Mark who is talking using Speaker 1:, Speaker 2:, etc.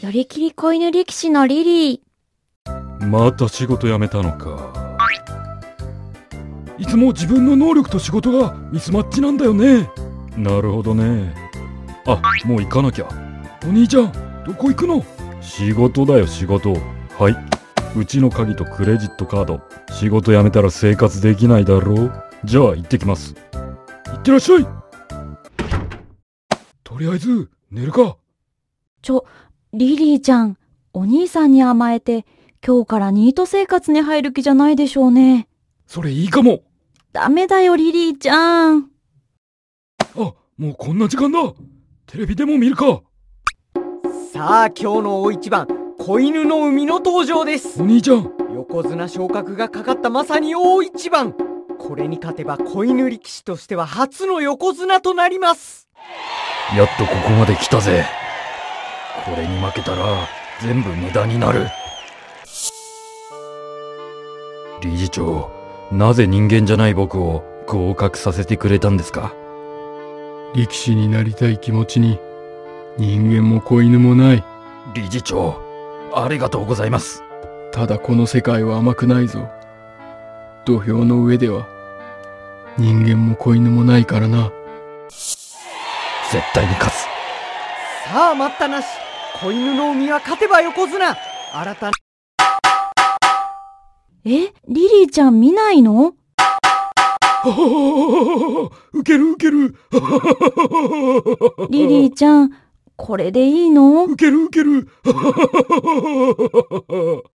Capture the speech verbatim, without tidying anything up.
Speaker 1: 寄り切り子犬力士のリリ
Speaker 2: ー。また仕事辞めたのか。いつも自分の能力と仕事がミスマッチなんだよね。なるほどね。あ、もう行かなきゃ。お兄ちゃん、どこ行くの？仕事だよ、仕事。はい、うちの鍵とクレジットカード。仕事辞めたら生活できないだろう。じゃあ行ってきます。行ってらっしゃい。とりあえず寝るか。
Speaker 1: ちょ、リリーちゃん、お兄さんに甘えて今日からニート生活に入る気じゃないでしょうね。
Speaker 2: それいいかも。
Speaker 1: ダメだよ、リリーちゃん。
Speaker 2: あ、もうこんな時間だ。テレビでも見るか。
Speaker 3: さあ、今日の大一番、子犬の海の登場です。
Speaker 2: お兄ちゃん、
Speaker 3: 横綱昇格がかかったまさに大一番。これに勝てば子犬力士としては初の横綱となります。
Speaker 2: やっとここまで来たぜ。これに負けたら全部無駄になる。理事長、なぜ人間じゃない僕を合格させてくれたんですか？
Speaker 4: 力士になりたい気持ちに人間も子犬もない。
Speaker 2: 理事長、ありがとうございます。
Speaker 4: ただこの世界は甘くないぞ。土俵の上では人間も子犬もないからな。
Speaker 2: 絶対に勝つ。
Speaker 3: さあ、待ったなし。子犬の海は勝てば横綱。新たな
Speaker 1: え、リリーちゃん見ないの？
Speaker 2: ウケるウケる。
Speaker 1: リリーちゃん、これでいいの？
Speaker 2: ウケるウケる。